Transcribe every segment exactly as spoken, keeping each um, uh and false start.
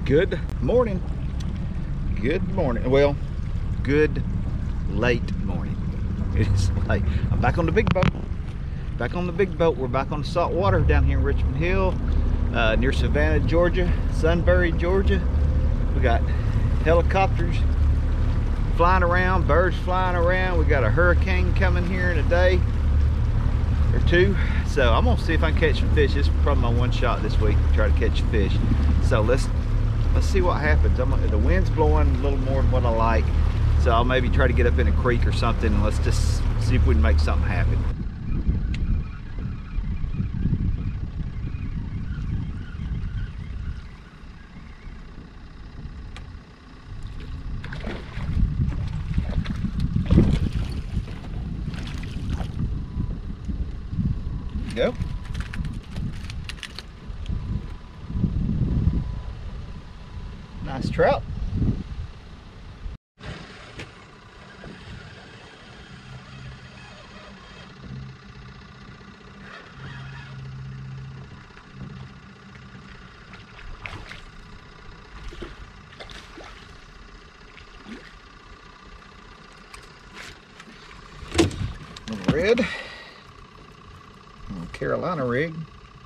Good morning. Good morning. Well, good late morning. It is late. I'm back on the big boat. Back on the big boat. We're back on the salt water down here in Richmond Hill, uh, near Savannah, Georgia, Sunbury, Georgia. We got helicopters flying around, birds flying around. We got a hurricane coming here in a day or two. So I'm gonna see if I can catch some fish. This is probably my one shot this week, try to catch fish. So let's let's see what happens. I'm, the wind's blowing a little more than what I like, so I'll maybe try to get up in a creek or something, and let's just see if we can make something happen. Go. Nice trout. Little red. Little Carolina rig.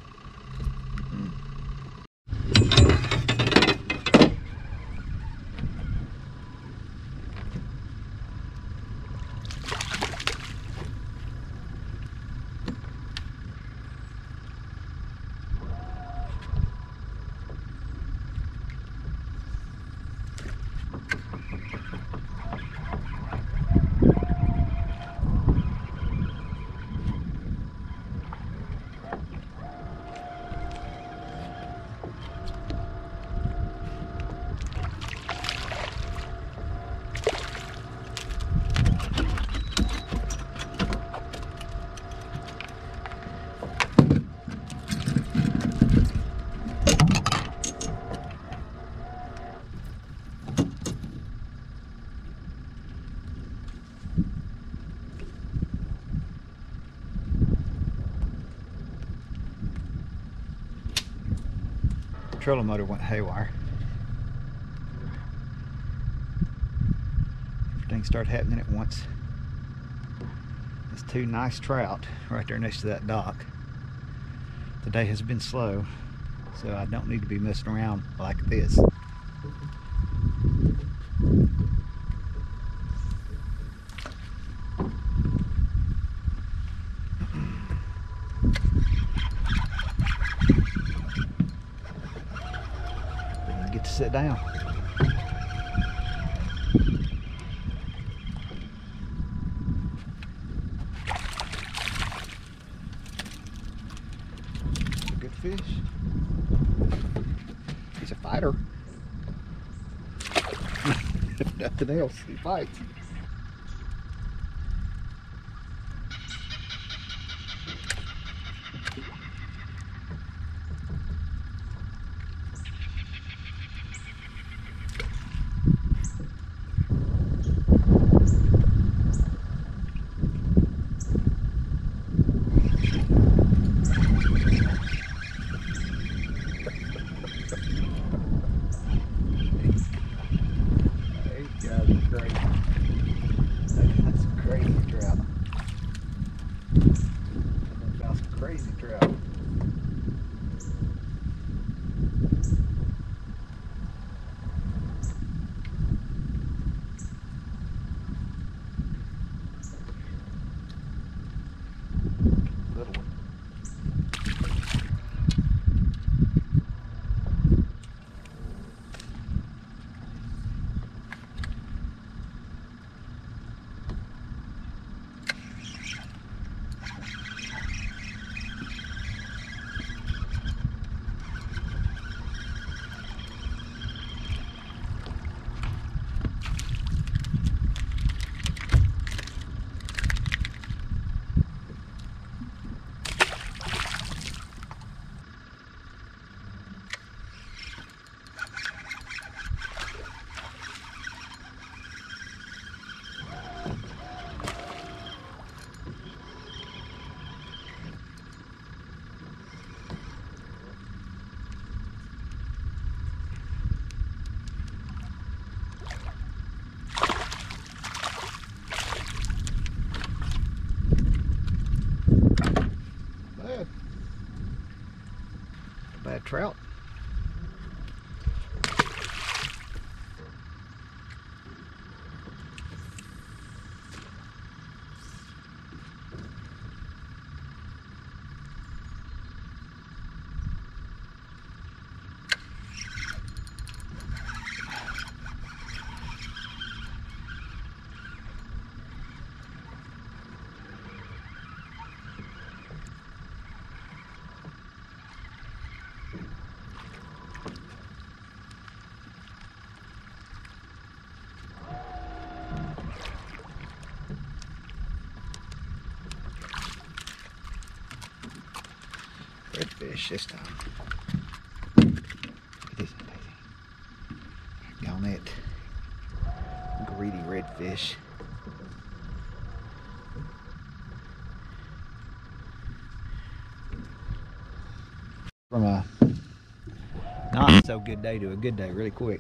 Trolling motor went haywire. Everything started happening at once. There's two nice trout right there next to that dock. The day has been slow, so I don't need to be messing around like this. Get to sit down. It's a good fish. He's a fighter. If nothing else, he fights. These guys are great. trout. Redfish this time. It isn't daisy. Down it. Greedy redfish. From a not so good day to a good day really quick.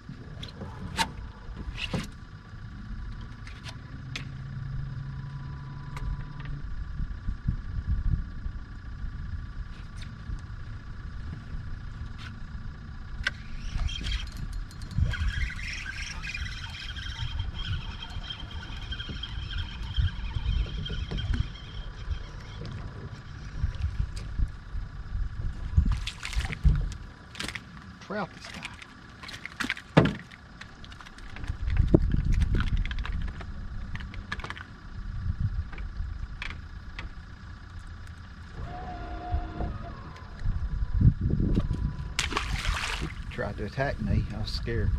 Trout this time. He tried to attack me. I was scared.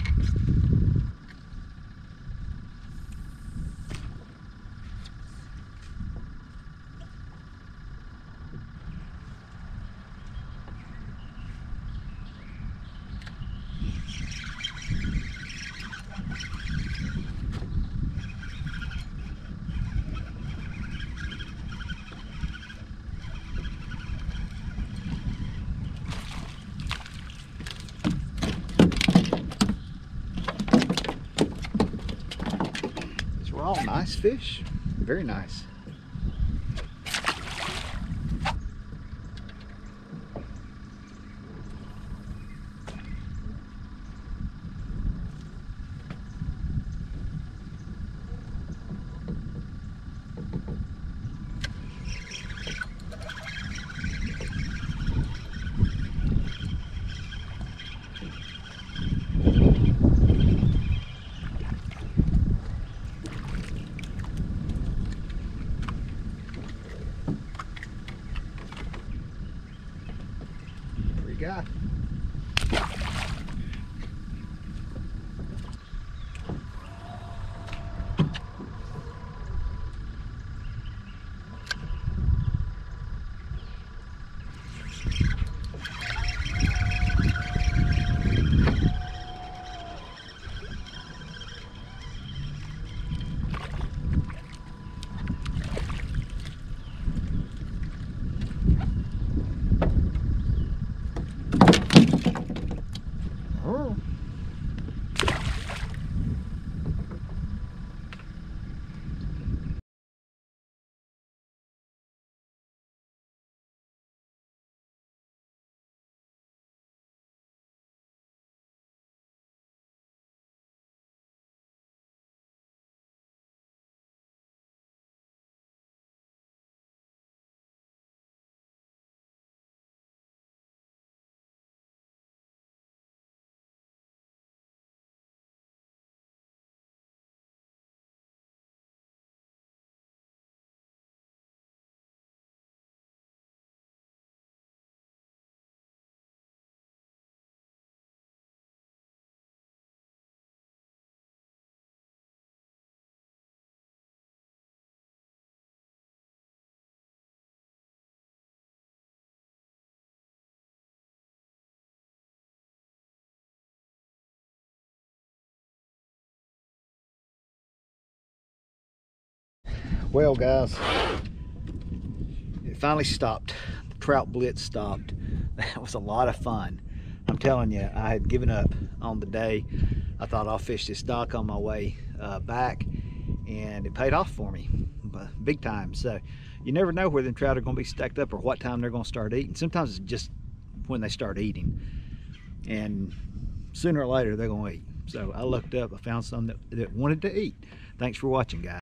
All nice fish, very nice. Got. Well, guys, it finally stopped. The trout blitz stopped. That was a lot of fun. I'm telling you, I had given up on the day. I thought I'll fish this dock on my way uh, back, and it paid off for me, big time. So you never know where them trout are going to be stacked up or what time they're going to start eating. Sometimes it's just when they start eating. And sooner or later, they're going to eat. So I looked up, I found some that, that wanted to eat. Thanks for watching, guys.